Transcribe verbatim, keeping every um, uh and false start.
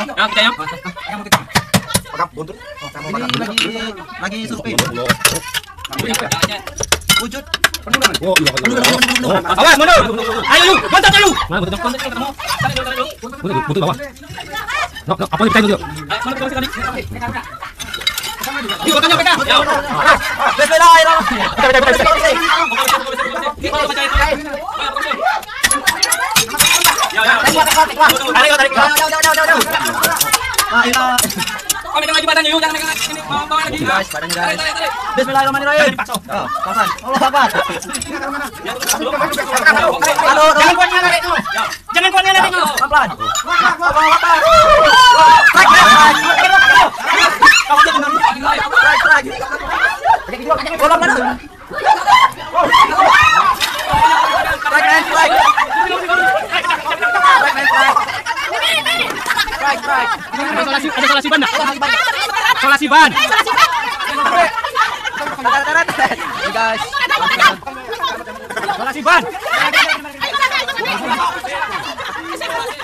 Ya, kita ya. Pagap buntut. Ini lagi lagi survei. Wujud. Oh, iya. Awas, mundur. Ayo, yuk. Bontot ayo. Mana buntut? Bontot ketemu. Tadi dulu, tadi dulu. Buntut, buntut bawah. Nok, nok, apa yang kita itu? Mana kita tadi? Yuk, tanya pegang. Ya. Bismillahirrahmanirrahim. Ya, ya. Tarik, tarik. Ah, ila. Oh, megang lagi badannya yuk, jangan megang ini. Bawa lagi. Guys, badannya guys. Tarik, tarik, tarik. Bismillahirrahmanirrahim. Dipasok. Oh, pasan. Allah Akbar. Aduh, jangan kuatnya narik dulu. Jangan kuatnya narik dulu. Pelan-pelan. Allah Akbar. Strike, strike. Bola mana? Strike, man, strike. Strike, man, strike. Strike, strike. Ada solasi, ada solasi ban. Solasi ban. Tarat, tarat. Hey guys. Solasi ban.